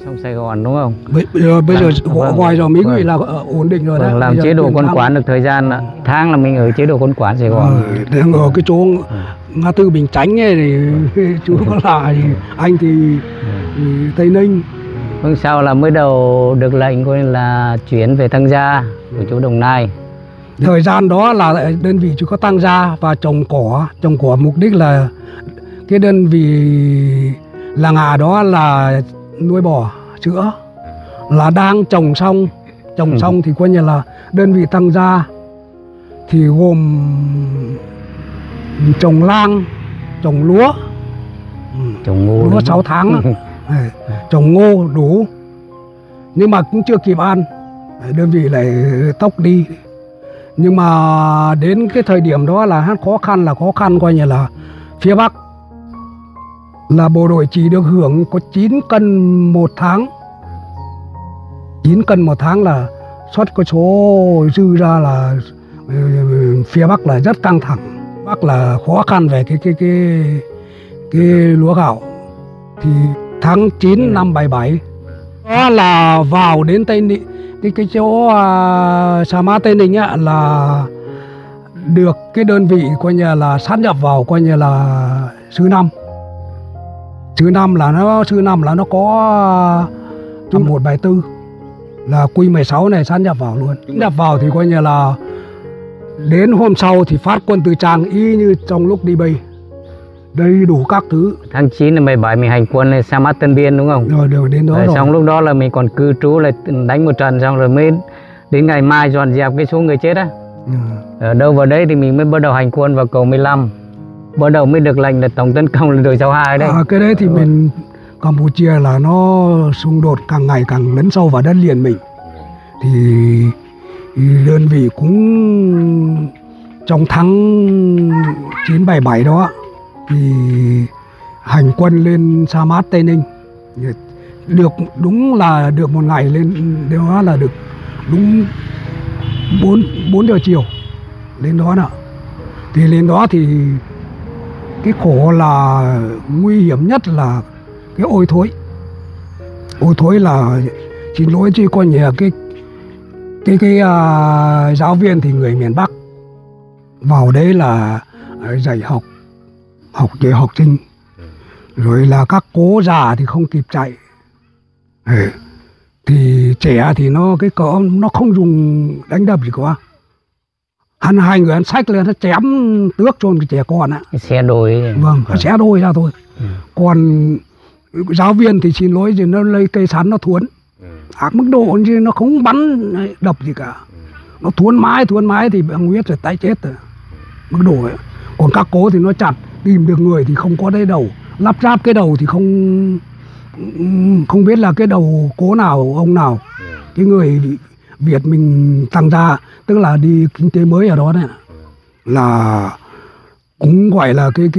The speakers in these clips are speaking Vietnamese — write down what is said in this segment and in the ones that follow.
trong Sài Gòn đúng không? Bây giờ vâng, ngoài rồi mấy người vâng. là ổn định rồi đấy. Làm chế độ quân quán được thời gian tháng là mình ở chế độ quân quán Sài Gòn. Đang ở cái chỗ ngã tư Bình Chánh ấy thì chú có là thì anh thì Tây Ninh. Vâng, sau là mới đầu được lệnh coi là chuyển về Tăng Gia của chú Đồng Nai. Thời gian đó là đơn vị chỉ có tăng gia và trồng cỏ mục đích là cái đơn vị làng Hà đó là nuôi bò sữa, là đang trồng xong thì coi như là đơn vị tăng gia thì gồm trồng lang, trồng lúa, Trồng ngô lúa 6 tháng, trồng ngô đủ, nhưng mà cũng chưa kịp ăn, đơn vị lại tốc đi. Nhưng mà đến cái thời điểm đó là khó khăn coi như là phía Bắc là bộ đội chỉ được hưởng có 9 cân một tháng. 9 cân một tháng là xuất cái số dư ra là phía Bắc là rất căng thẳng. Bắc là khó khăn về cái lúa gạo. Thì tháng 9 năm 77 đó là vào đến Tây Ninh, cái chỗ Sa Mã Tây Ninh á, là được cái đơn vị coi như là sát nhập vào coi như là Sư Năm. Sư Năm là nó có 174 là Q16 này sát nhập vào luôn. Nhập vào thì coi như là đến hôm sau thì phát quân từ Tràng y như trong lúc đi Bay, đầy đủ các thứ. Tháng 9 năm 77 mình hành quân lên Sa Mã Tân Biên đúng không? Rồi đều đến đó rồi. Xong lúc đó là mình còn cư trú lại đánh một trận, xong rồi mới đến ngày mai dọn dẹp cái số người chết á. Ở đâu vào đấy thì mình mới bắt đầu hành quân vào cầu 15. Bắt đầu mới được lệnh là tổng tấn công lên đồi 62 đấy. Cái đấy thì mình Campuchia là nó xung đột càng ngày càng lấn sâu vào đất liền mình. Thì đơn vị cũng trong tháng 977 đó thì hành quân lên Sa Mã Tây Ninh. Được đúng là được một ngày lên đó là được đúng 4 giờ chiều lên đó nè. Thì lên đó thì cái khổ là nguy hiểm nhất là cái ôi thối. Ôi thối là xin lỗi chứ coi như là cái giáo viên thì người miền Bắc vào đấy là dạy học để học sinh, rồi là các cố già thì không kịp chạy, thì trẻ thì nó cái cỡ nó không dùng đánh đập gì cả. Hai người ăn sách lên nó chém tước chôn cái trẻ con á. Xe đôi. Vâng, xé đôi ra thôi. Còn giáo viên thì xin lỗi thì nó lấy cây sắn nó thuốn. Mức độ chứ nó không bắn đập gì cả. Nó thuốn mãi thì bằng huyết rồi tái chết rồi. Mức độ ấy. Còn các cố thì nó chặt, tìm được người thì không có đấy đầu, lắp ráp cái đầu thì không biết là cái đầu cố nào ông nào. Cái người Việt mình tăng ra, tức là đi kinh tế mới ở đó này, là cũng gọi là cái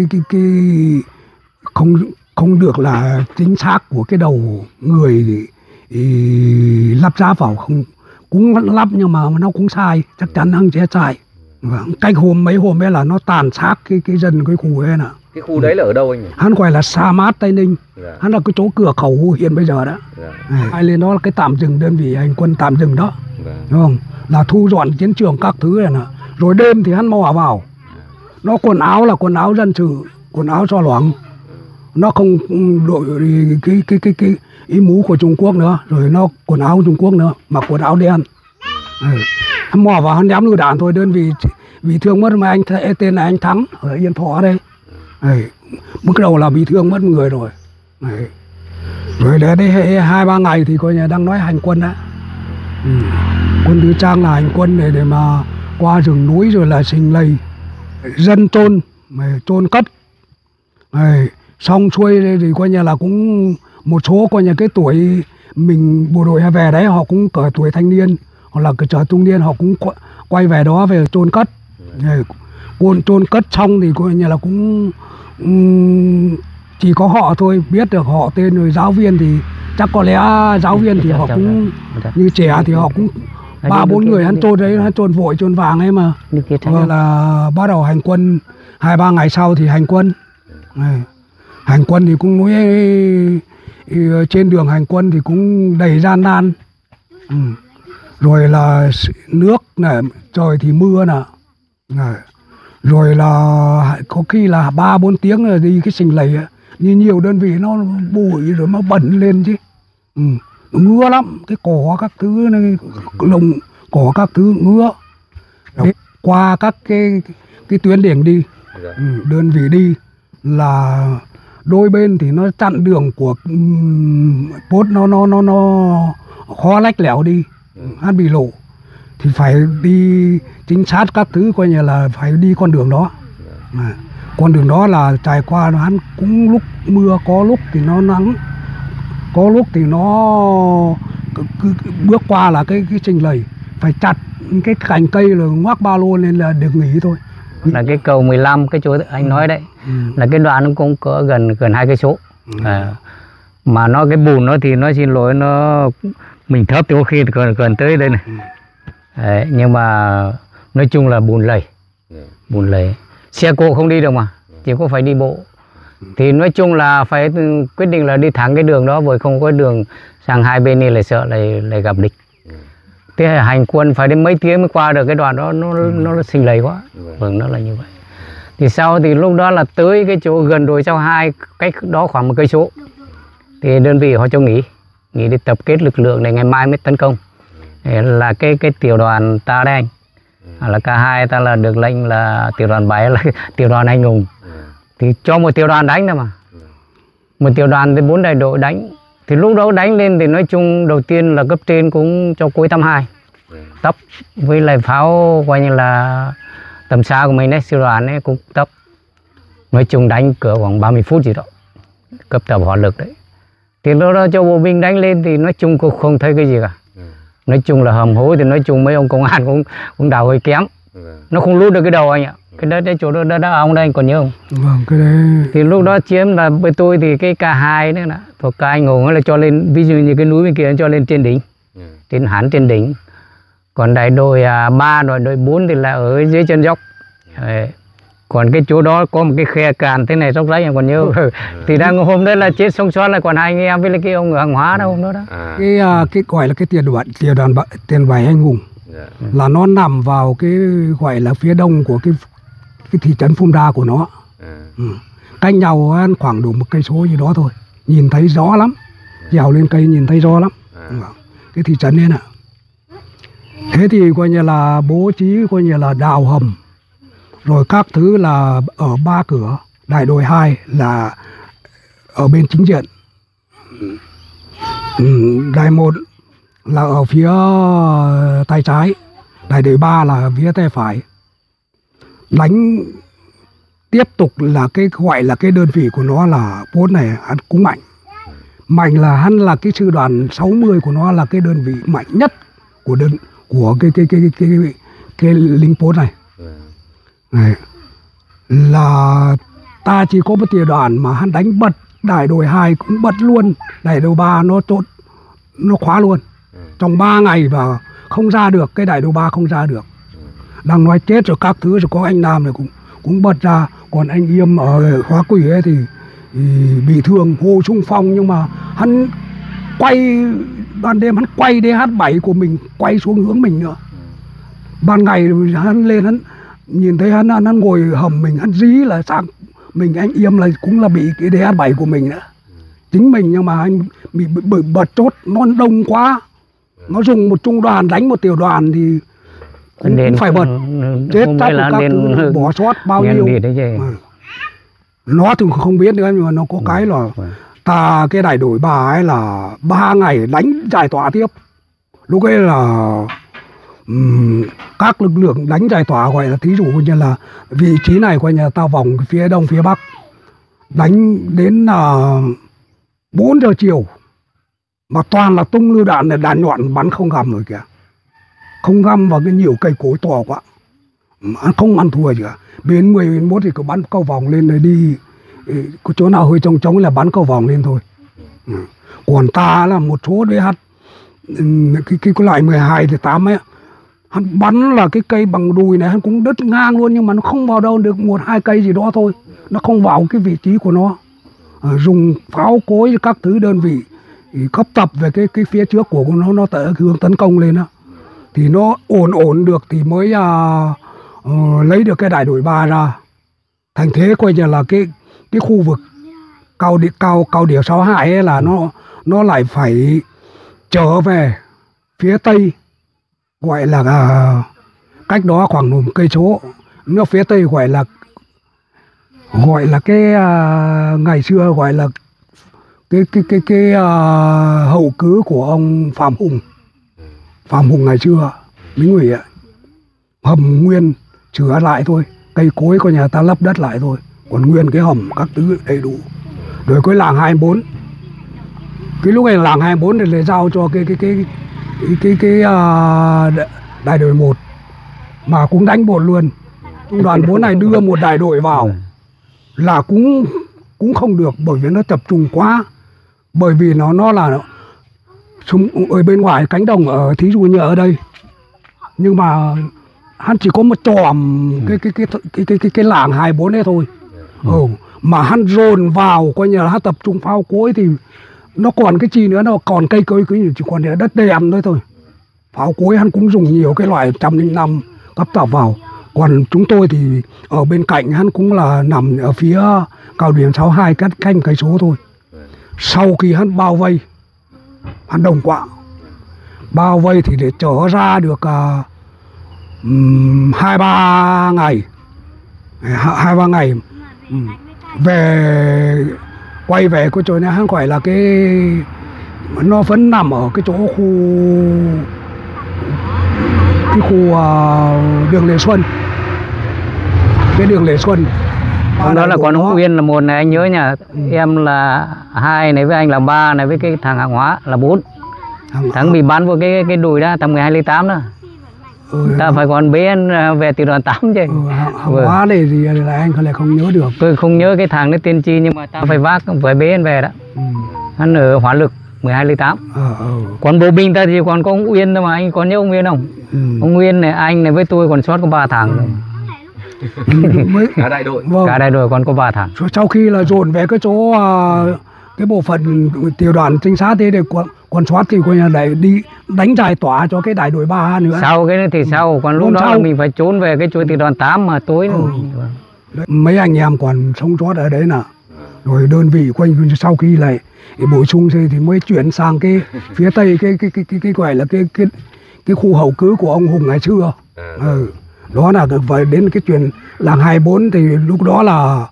không được là chính xác của cái đầu người thì lắp ráp vào, không cũng lắp nhưng mà nó cũng sai, chắc chắn hắn sẽ sai. Cách mấy hôm ấy là nó tàn sát cái dân cái khu ấy nè. Cái khu đấy là ở đâu anh nhỉ? Hắn gọi là Sa Mã Tây Ninh. Hắn là cái chỗ cửa khẩu hiện bây giờ đó. Hai lên đó là cái tạm dừng, đơn vị hành quân tạm dừng đó. Đúng không? Là thu dọn chiến trường các thứ này nè. Rồi đêm thì hắn mò vào. Nó quần áo là quần áo dân sự, quần áo cho loãng. Nó không đội cái ý mũ của Trung Quốc nữa, rồi nó quần áo Trung Quốc nữa, mặc quần áo đen. Hắn mò vào hắn nhắm lựu đạn thôi, đơn vị bị thương mất mà anh tên là anh Thắng ở Yên Thọ đây. Bước đầu là bị thương mất người rồi. Rồi để đây 2-3 ngày thì coi như đang nói hành quân đó. Quân Tư Trang là hành quân để mà qua rừng núi rồi là sinh lầy dân chôn cất. Xong xuôi thì coi như là cũng một số coi như cái tuổi mình bộ đội về đấy họ cũng cỡ tuổi thanh niên hoặc là cái trở trung niên, họ cũng quay về đó về chôn cất. Chôn cất xong thì coi như là cũng chỉ có họ thôi biết được họ tên, rồi giáo viên thì chắc có lẽ giáo viên thì họ cũng như trẻ thì họ cũng 3-4 người hắn chôn đấy, hắn chôn vội chôn vàng ấy mà. Rồi là bắt đầu hành quân 2-3 ngày sau thì hành quân thì cũng nói trên đường hành quân thì cũng đầy gian nan. Rồi là nước này, trời thì mưa nè, rồi là có khi là 3-4 tiếng là đi cái sình lầy, như nhiều đơn vị nó bụi rồi nó bẩn lên chứ. Nó ngứa lắm, cái cỏ các thứ này, lồng cỏ các thứ ngứa. Qua các cái tuyến đường đi, đơn vị đi là đôi bên thì nó chặn đường của post nó khó lách lẻo đi, hắn bị lộ thì phải đi chính xác các thứ, coi như là phải đi con đường đó. Mà con đường đó là trải qua nó hắn cũng lúc mưa, có lúc thì nó nắng, có lúc thì nó cứ bước qua là cái trình lầy phải chặt cái cành cây rồi ngoác ba lô lên là được nghỉ thôi. Là cái cầu 15 cái chỗ anh nói đấy, là cái đoạn nó cũng có gần 2 cây số. Mà nó cái bùn nó thì nó xin lỗi, nó mình thấp thì có khi gần tới đây này. Đấy, nhưng mà nói chung là bùn lầy, xe cộ không đi được mà, chỉ có phải đi bộ. Thì nói chung là phải quyết định là đi thẳng cái đường đó, bởi không có đường sang hai bên này lại sợ lại gặp địch. Thế hành quân phải đến mấy tiếng mới qua được cái đoạn đó, nó xình lầy quá. Vâng, nó là như vậy. Thì sau thì lúc đó là tới cái chỗ gần đồi Sao Hai, cách đó khoảng 1 cây số. Thì đơn vị họ cho nghỉ để tập kết lực lượng để ngày mai mới tấn công. Để là cái tiểu đoàn ta đây anh, là K2 ta là được lệnh là tiểu đoàn 7 là tiểu đoàn anh hùng. Thì cho một tiểu đoàn đánh thôi mà. Một tiểu đoàn thì 4 đại đội đánh. Thì lúc đó đánh lên thì nói chung đầu tiên là cấp trên cũng cho cối 82 tấp, với lại pháo coi như là tầm xa của mình đấy, sư đoàn ấy cũng tấp. Nói chung đánh cỡ khoảng 30 phút gì đó, cấp tập hỏa lực đấy. Thì lúc đó cho bộ binh đánh lên thì nói chung cũng không thấy cái gì cả. Nói chung là hầm hố thì nói chung mấy ông công an cũng đào hơi kém. Nó không lút được cái đầu anh ạ. Cái đất đấy, chỗ đó ông đây anh còn nhớ không? Vâng, cái đấy. Thì lúc đó chiếm là với tôi thì cái K2 nữa là thuộc K anh hùng là cho lên, ví dụ như cái núi bên kia cho lên trên đỉnh, trên hẳn trên đỉnh. Còn đại đội 3 rồi đội 4 thì là ở dưới chân dốc. Còn cái chỗ đó có một cái khe càn thế này, dốc rách anh còn nhớ. Thì đang hôm đấy là chết sống sót là còn 2 anh em với lại cái ông ở hàng hóa đâu hôm đó đó. Cái gọi là cái tiền bài anh hùng là nó nằm vào cái gọi là phía đông của cái thị trấn Phum Đa của nó. Cách nhau khoảng đủ 1 cây số gì đó thôi, nhìn thấy rõ lắm, dèo lên cây nhìn thấy rõ lắm. Cái thị trấn ấy nè. Thế thì coi như là bố trí coi như là đào hầm rồi các thứ là ở 3 cửa. Đại đội 2 là ở bên chính diện, đại 1 là ở phía tay trái, đại đội 3 là phía tay phải. Đánh tiếp tục là cái gọi là cái đơn vị của nó là post này hắn cũng mạnh là hắn là cái sư đoàn 60 của nó là cái đơn vị mạnh nhất của cái lính post này. Là ta chỉ có một tiểu đoàn mà hắn đánh bật, đại đội 2 cũng bật luôn, đại đội 3 nó chốt, nó khóa luôn. Trong 3 ngày và không ra được, cái đại đội 3 không ra được. Đang nói chết rồi các thứ, rồi có anh Nam này cũng bật ra. Còn anh Yêm ở Hóa Quỷ ấy thì bị thương hô xung phong, nhưng mà hắn quay ban đêm, hắn quay DH7 của mình quay xuống hướng mình nữa. Ban ngày hắn lên, hắn nhìn thấy hắn ngồi hầm mình, hắn dí là sang mình. Anh Yêm là cũng là bị cái DH7 của mình nữa, chính mình, nhưng mà anh bị bật chốt nó đông quá, nó dùng một trung đoàn đánh một tiểu đoàn thì cũng phải bật chết chắc của các thứ, bỏ sót bao nhiêu. Nó thì không biết nữa, nhưng mà nó có cái là ta cái đại đội 3 ấy là 3 ngày đánh giải tỏa tiếp. Lúc ấy là các lực lượng đánh giải tỏa, gọi là thí dụ như là vị trí này coi như ta vòng phía đông phía bắc, đánh đến 4 giờ chiều mà toàn là tung lựu đạn, đạn nhọn bắn không găm rồi kìa, không găm vào cái nhiều cây cối to quá, không ăn thua gì cả. Bên 10 bên 1 thì cứ bắn câu vòng lên rồi đi, có chỗ nào hơi trống là bắn câu vòng lên thôi. Còn ta là một số DH cái loại 12 thì 8 ấy, hắn bắn là cái cây bằng đùi này hắn cũng đứt ngang luôn, nhưng mà nó không vào đâu được 1-2 cây gì đó thôi, nó không vào cái vị trí của nó. dùng pháo cối các thứ đơn vị cấp tập về cái phía trước của nó tới hướng tấn công lên đó, thì nó ổn được thì mới lấy được cái đại đội 3 ra. Thành thế coi như là cái khu vực cao điểm 62 ấy là nó lại phải trở về phía tây, gọi là cách đó khoảng 1 cây số. Nó phía tây gọi là cái ngày xưa gọi là cái hậu cứ của ông Phạm Hùng ngày xưa lính ủy ạ. Hầm nguyên chữa lại thôi, cây cối của nhà ta lấp đất lại thôi, còn nguyên cái hầm các thứ đầy đủ. Rồi cái làng 24, cái lúc này làng 24 thì lại giao cho cái đại đội 1 mà cũng đánh bột luôn. Trung đoàn 4 này đưa một đại đội vào là cũng không được, bởi vì nó tập trung quá, bởi vì nó là súng ở bên ngoài cánh đồng, ở thí dụ như ở đây, nhưng mà hắn chỉ có một tròm cái làng 24 đấy thôi. Mà hắn dồn vào coi như là hắn tập trung pháo cối thì nó còn cái gì nữa, nó còn cây cối chỉ còn đất đèn thôi. Pháo cối hắn cũng dùng nhiều cái loại 105 cấp tập vào. Còn chúng tôi thì ở bên cạnh hắn cũng là nằm ở phía cao điểm 62 cách canh cây số thôi. Sau khi hắn bao vây, hắn đồng quạ bao vây thì để trở ra được 2-3 ngày, 2-3 ngày về quay về cái chỗ này, hắn gọi là nó vẫn nằm ở cái chỗ khu đường Lê Xuân, cái đường Lê Xuân. Đó là còn ông Uyên là 1 này, anh nhớ nha. Em là 2 này, với anh là 3 này, với cái thằng hàng hóa là 4. Thằng bị bắn vào cái đùi đó tầm 12 ly 8 đó. Ta phải còn bế anh về từ đoàn 8 chứ. Hàng hóa này thì là anh lại không nhớ được. Tôi không nhớ cái thằng đấy tên chi, nhưng mà ta phải phải bế anh về đó. Hắn ở hỏa lực 12 ly 8. Còn bộ binh ta thì còn có ông Uyên thôi mà, anh còn nhớ ông Uyên không? Ông Uyên này, anh này với tôi còn sót có 3 thằng rồi. Cả đại đội còn có 3 thằng. Sau khi là dồn về cái chỗ cái bộ phận tiểu đoàn trinh sát thế, để còn soát thì coi như là đi đánh giải tỏa cho cái đại đội 3 nữa. Sau cái thì sau, còn lúc đó mình phải trốn về cái chỗ tiểu đoàn 8 mà tối mấy anh em còn sống sót ở đấy nè. Rồi đơn vị quanh sau khi lại bổ sung thì mới chuyển sang cái phía tây, cái gọi là cái khu hậu cứ của ông Hùng ngày xưa. Đó là phải đến cái chuyện làng 24 thì lúc đó là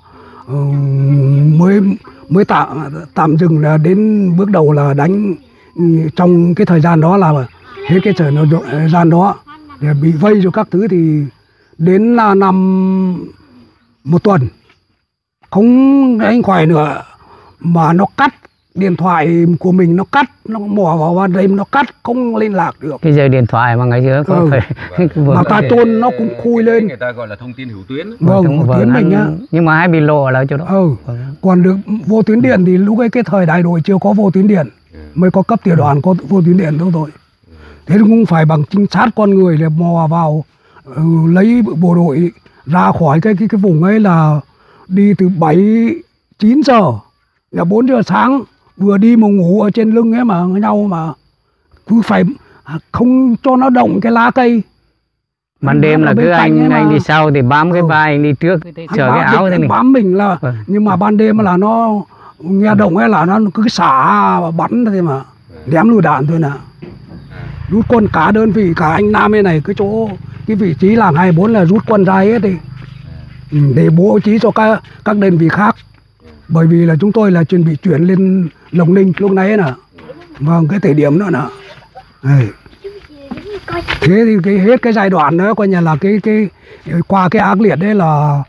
mới tạm dừng, là đến bước đầu là đánh. Trong cái thời gian đó là hết cái thời gian đó bị vây cho các thứ, thì đến là năm 1 tuần không anh khỏi nữa mà nó cắt điện thoại của mình, nó mò vào ban đêm, nó cắt không liên lạc được. Cái giờ điện thoại mà ngày xưa có phải mà ta trôn nó cũng khui lên. Người ta gọi là thông tin hữu tuyến. Tuyến mình nhá. Nhưng mà hay bị lộ ở chỗ đó. Còn được vô tuyến điện thì lúc ấy cái thời đại đội chưa có vô tuyến điện, mới có cấp tiểu đoàn có vô tuyến điện đâu rồi. Thế thì cũng phải bằng trinh sát con người để mò vào, lấy bộ đội ra khỏi cái vùng ấy, là đi từ 7-9 giờ là 4 giờ sáng, vừa đi mà ngủ ở trên lưng ấy mà nhau, mà cứ phải không cho nó động cái lá cây. Ban đêm là cứ anh đi sau thì bám cái vai, anh đi trước chờ cái áo thế này. Bám mình là nhưng mà ban đêm là nó nghe động ấy là nó cứ xả bắn thôi mà, ném lựu đạn thôi nè. Rút quân cả đơn vị, cả anh Nam bên này, cái vị trí làng 24 là rút quân ra hết đi, để bố trí cho các đơn vị khác. Bởi vì là chúng tôi là chuẩn bị chuyển lên Lộc Ninh lúc nãy nè. Vâng, cái thời điểm nữa nè. Thế thì hết cái giai đoạn đó coi như là qua cái ác liệt đấy là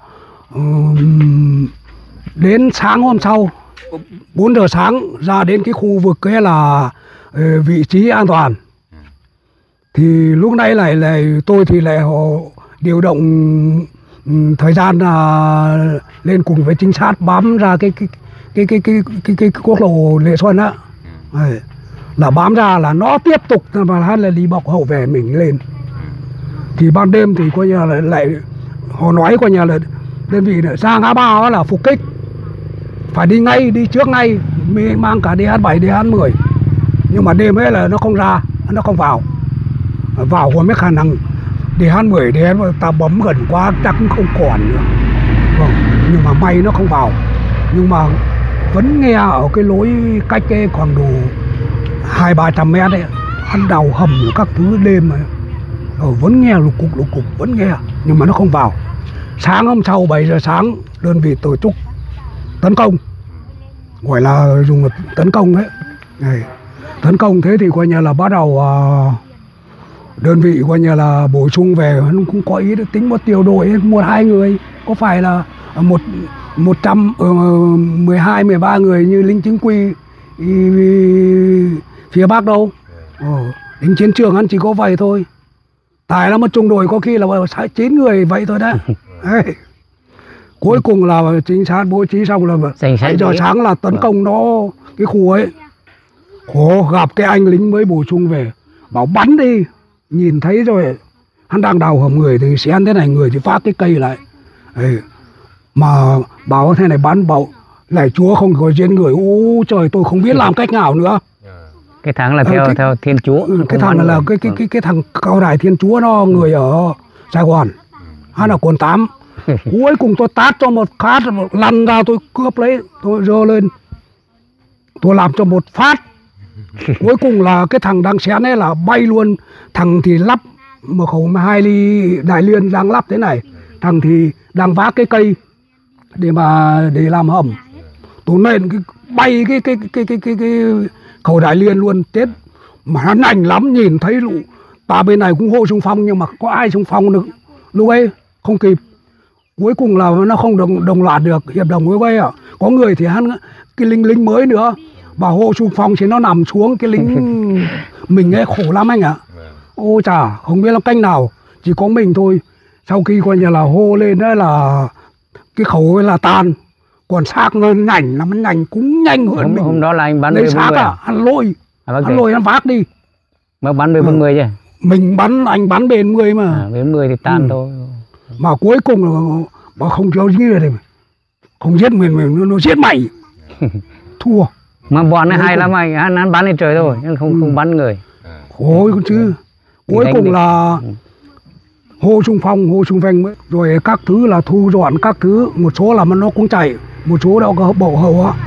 đến sáng hôm sau 4 giờ sáng ra đến cái khu vực cái là vị trí an toàn. Thì lúc nãy lại tôi thì lại điều động thời gian lên cùng với trinh sát bám ra cái quốc lộ Lệ Xuân á, là bám ra là nó tiếp tục mà hắn là đi bọc hậu về mình lên. Thì ban đêm thì coi như là lại họ nói coi như là đơn vị ra ngã ba là phục kích, phải đi ngay, đi trước ngay, mình mang cả DH7, DH10. Nhưng mà đêm ấy là nó không ra, nó không vào. Vào có mấy khả năng DH10, DH ta bấm gần quá chắc cũng không còn nữa. Vâng, nhưng mà may nó không vào. Nhưng mà vẫn nghe ở cái lối cách cái khoảng đủ 200-300 mét ấy, hắn đào hầm các thứ đêm mà vẫn nghe lục cục vẫn nghe, nhưng mà nó không vào. Sáng hôm sau 7 giờ sáng đơn vị tổ chức tấn công, gọi là dùng tấn công ấy. Này, tấn công thế thì coi như là bắt đầu đơn vị coi như là bổ sung về, nó cũng có ý tính một tiểu đội 1-2 người, có phải là 112-13 người như lính chính quy phía Bắc đâu. Lính chiến trường hắn chỉ có vậy thôi. Tại là một trung đội có khi là 9 người vậy thôi đấy. Cuối cùng là chính xác bố trí xong là 7 giờ sáng là tấn công nó cái khu ấy. Gặp cái anh lính mới bổ sung về, bảo bắn đi. Nhìn thấy rồi, hắn đang đào hầm người thì xén thế này, người thì phát cái cây lại. Mà bảo thế này bắn, bảo này Chúa không có trên người. Ô trời, tôi không biết làm cách nào nữa. Cái thằng là theo Thiên Chúa. Cái thằng là cái thằng cao đài Thiên Chúa, nó người ở Sài Gòn, hắn là quận 8. Cuối cùng tôi tát cho một phát, lăn ra tôi cướp lấy, tôi giơ lên, tôi làm cho một phát. Cuối cùng là cái thằng đang xén ấy là bay luôn. Thằng thì lắp một khẩu 12 ly Đại Liên đang lắp thế này, thằng thì đang vác cái cây để làm hầm. Tôi lên bay cái khẩu Đại Liên luôn, chết. Mà nó nhanh lắm, nhìn thấy lũ ta bên này cũng hô xung phong, nhưng mà có ai xung phong được lúc ấy, không kịp. Cuối cùng là nó không đồng loạt được hiệp đồng với ấy. Có người thì hắn cái lính mới nữa, bà hô xung phong thì nó nằm xuống, cái lính mình ấy khổ lắm anh ạ. Ôi chà, không biết làm cách nào, chỉ có mình thôi. Sau khi coi như là hô lên đó là cái khẩu ấy là tan, còn xác nó nhanh lắm, nó nhanh cũng nhanh hơn mình. Hôm đó là anh bắn lấy xác hắn lôi hắn vác đi. Mà bắn bên 10 chứ? Mình bắn, anh bắn bên 10 mà. Bên 10 thì tan thôi. Mà cuối cùng là bảo không cho như này, không giết mình nó giết mày. Thua. Mà bọn này hay lắm anh, hắn bắn lên trời thôi, nhưng không bắn người. Ôi con chứ. Cuối cùng là hô xung phong rồi các thứ là thu dọn các thứ, một số là nó cũng chạy, một số đâu có bộ hậu á,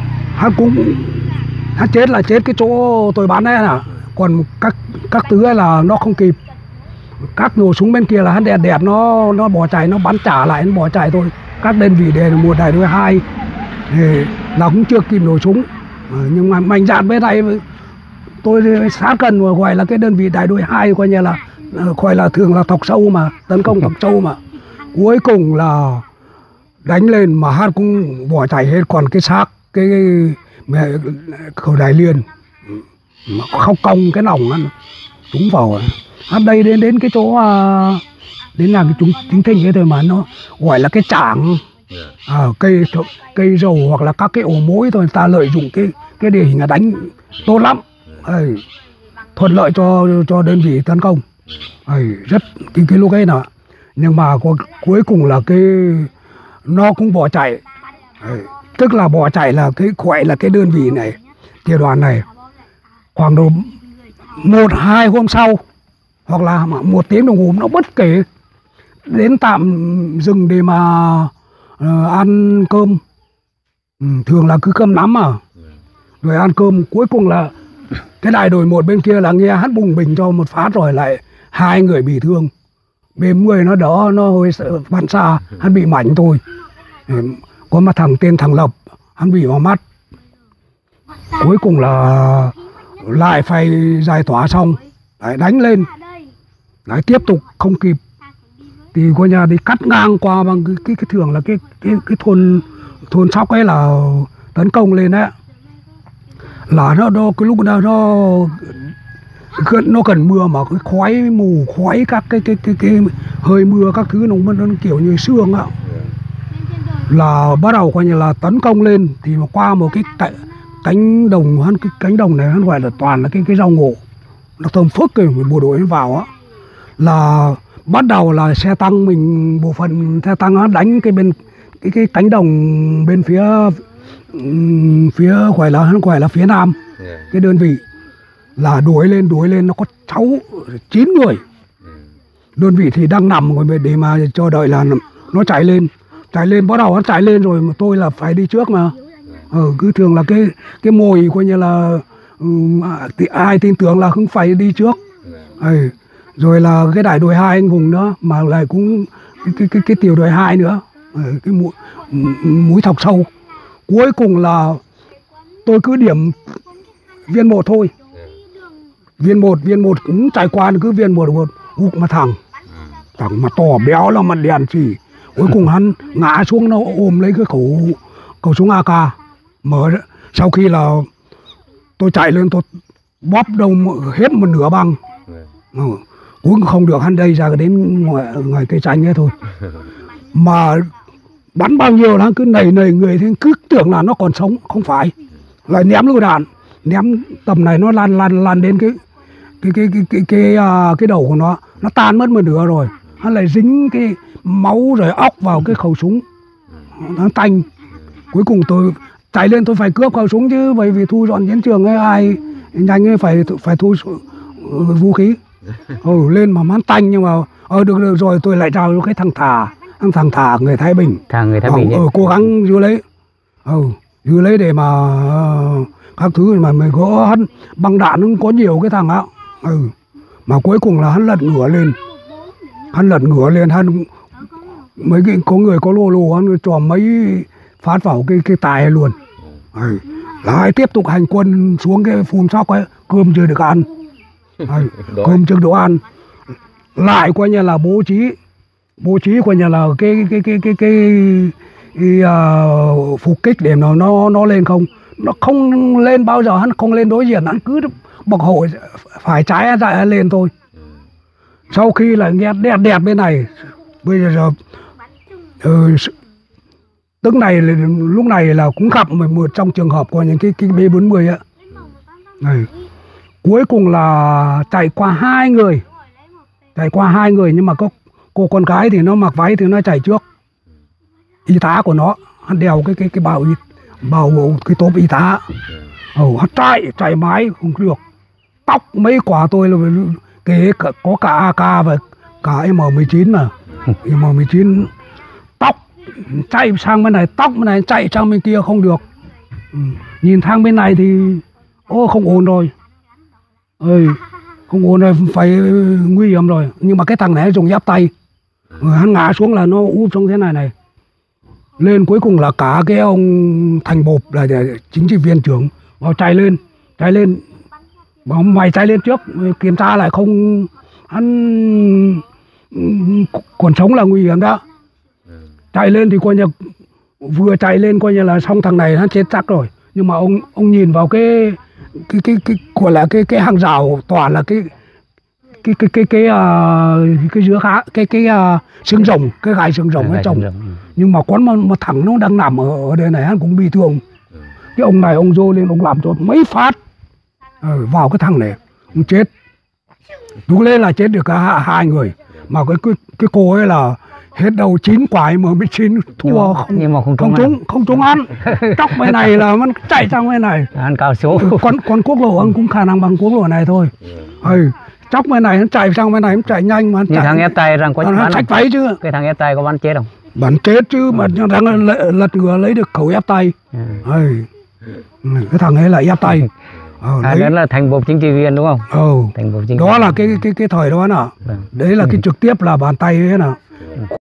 hắn chết là chết cái chỗ tôi bắn đấy nè, còn các thứ ấy là nó không kịp. Các nổ súng bên kia là hắn đẹp nó bỏ chạy, nó bắn trả lại, nó bỏ chạy thôi. Các đơn vị đề là 1 đại đội 2 thì là cũng chưa kịp nổ súng, nhưng mà mạnh dạn bên này tôi sát gần rồi, gọi là cái đơn vị đại đội 2 coi như là gọi là thường là thọc sâu mà, tấn công thọc sâu mà. Cuối cùng là đánh lên mà hắn cũng bỏ chạy hết, còn cái xác cái khẩu Đại Liên không cong cái nòng hắn trúng vào. Hắn đây đến cái chỗ đến là cái chính thình ấy thôi mà nó gọi là cái trảng cây dầu hoặc là các cái ổ mối thôi, ta lợi dụng cái địa hình là đánh tốt lắm. Thuận lợi cho đơn vị tấn công. Rất cái lúc ấy nè, nhưng mà cuối cùng là nó cũng bỏ chạy. Tức là bỏ chạy là gọi là cái đơn vị này, tiểu đoàn này khoảng độ 1-2 hôm sau hoặc là 1 tiếng đồng hồ nó bất kể đến tạm dừng để mà ăn cơm. Thường là cứ cơm nắm mà, rồi ăn cơm. Cuối cùng là cái đại đội 1 bên kia là nghe hắn bùng bình cho một phát rồi lại 2 người bị thương. Bên 10 nó đỡ, nó hơi bắn xa, hắn bị mảnh thôi. Có một tên thằng Lộc, hắn bị vào mắt. Cuối cùng là lại phải giải tỏa xong, lại đánh lên, lại tiếp tục không kịp thì coi nhà đi cắt ngang qua bằng cái thường là cái thôn Sóc ấy là tấn công lên đấy, là nó cái lúc đó nó gần mưa mà cái khói mù, khói các cái hơi mưa các thứ nó kiểu như sương ạ. Là bắt đầu coi như là tấn công lên thì mà qua một cái cánh đồng, cái cánh đồng này hắn gọi là toàn là cái rau ngổ, nó thơm phức rồi bộ đội nó vào á, là bắt đầu là xe tăng mình, bộ phận xe tăng nó đánh cái cánh đồng bên phía gọi là phía nam cái đơn vị là đuổi lên nó có 9 người. Đơn vị thì đang nằm ngồi để mà chờ đợi là nó chạy lên bắt đầu nó chạy lên rồi mà tôi là phải đi trước mà. Cứ thường là cái mồi coi như là thì ai tin tưởng là không phải đi trước. Rồi là cái đại đội 2 anh Hùng nữa mà lại cũng cái tiểu đội 2 nữa, cái mũi thọc sâu. Cuối cùng là tôi cứ điểm viên 1 thôi. Viên một cũng trải qua cứ viên một hụt mà thằng mà to béo là mặt đèn chỉ. Cuối cùng hắn ngã xuống nó ôm lấy cái khẩu súng AK mở. Sau khi là tôi chạy lên tôi bóp đầu hết một nửa băng. Cuối cùng không được, hắn đây ra đến ngoài cây chanh ấy thôi. Mà bắn bao nhiêu là cứ nảy người thì cứ tưởng là nó còn sống, không phải. Lại ném lựu đạn, ném tầm này nó lan đến cái đầu của nó tan mất một nửa rồi. Hắn lại dính cái máu rồi óc vào cái khẩu súng, nó tanh. Cuối cùng tôi chạy lên tôi phải cướp khẩu súng chứ, bởi vì thu dọn chiến trường ấy ai nhanh ấy phải thu vũ khí. Lên mà hắn tanh, nhưng mà được rồi tôi lại trao cái thằng Thà người Thái Bình. Người Thái Bình cố gắng giữ lấy để mà các thứ mà mình có hắn băng đạn nó có nhiều cái thằng á. Mà cuối cùng là hắn lật ngửa lên hắn mấy cái có người có lô hắn cho mấy phát vào cái tài luôn. Lại tiếp tục hành quân xuống cái Phun Sóc ấy, cơm chưa được ăn. Cơm chưa được ăn, lại coi như là bố trí coi như là cái phục kích để nó lên không. Nó không lên bao giờ, hắn không lên đối diện, hắn cứ bọc hội phải trái ra lên thôi. Sau khi là nghe đẹp bên này, bây giờ tức này lúc này là cũng gặp một trong trường hợp của những cái B40 á. Cuối cùng là chạy qua hai người nhưng mà có cô con gái thì nó mặc váy thì nó chạy trước. Y tá của nó, hắn đeo cái bào cái tốp y tá. Hắn chạy mãi không được. Tóc mấy quả tôi là có cả AK và cả M19 mà. M19 tóc chạy sang bên này, tóc bên này chạy sang bên kia không được. Nhìn thang bên này thì không ổn rồi. Không ổn rồi, phải nguy hiểm rồi. Nhưng mà cái thằng này dùng giáp tay. Hắn ngã xuống là nó úp xuống thế này. Lên cuối cùng là cả cái ông Thành Bộp là chính trị viên trưởng vào chạy lên. Bảo mày chạy lên trước, kiểm tra lại không hắn còn sống là nguy hiểm đó. Chạy lên thì coi như vừa chạy lên coi như là xong, thằng này hắn chết chắc rồi. Nhưng mà ông nhìn vào cái gọi là cái hàng rào toàn là cái giữa cái xương rồng, cái gai xương rồng ở trong. Nhưng mà con mà thằng nó đang nằm ở đây này hắn cũng bị thương. Cái ông này ông dô lên ông làm cho mấy phát vào cái thằng này, ông chết. Lúc lên là chết được cả 2 người. Mà cái cô ấy là hết đầu 9 quả M19 thua không trúng ăn. Chóc bên này là nó chạy sang bên này. Ăn cao số. Con quốc lộ anh cũng khả năng bằng quốc lộ này thôi. Chóc bên này nó chạy sang bên này nó chạy nhanh mà. Như thằng ép tay rằng có nó sạch váy chứ. Cái thằng ép tay có bắn chết không? Bắn chết chứ, mà thằng lật ngửa lấy được khẩu ép tay. Cái thằng ấy là ép tay. Đó là Thành Bộp chính trị viên đúng không? Thành Bộp chính trị đó là cái thời đó nè. Đấy là cái trực tiếp là bàn tay ấy nè.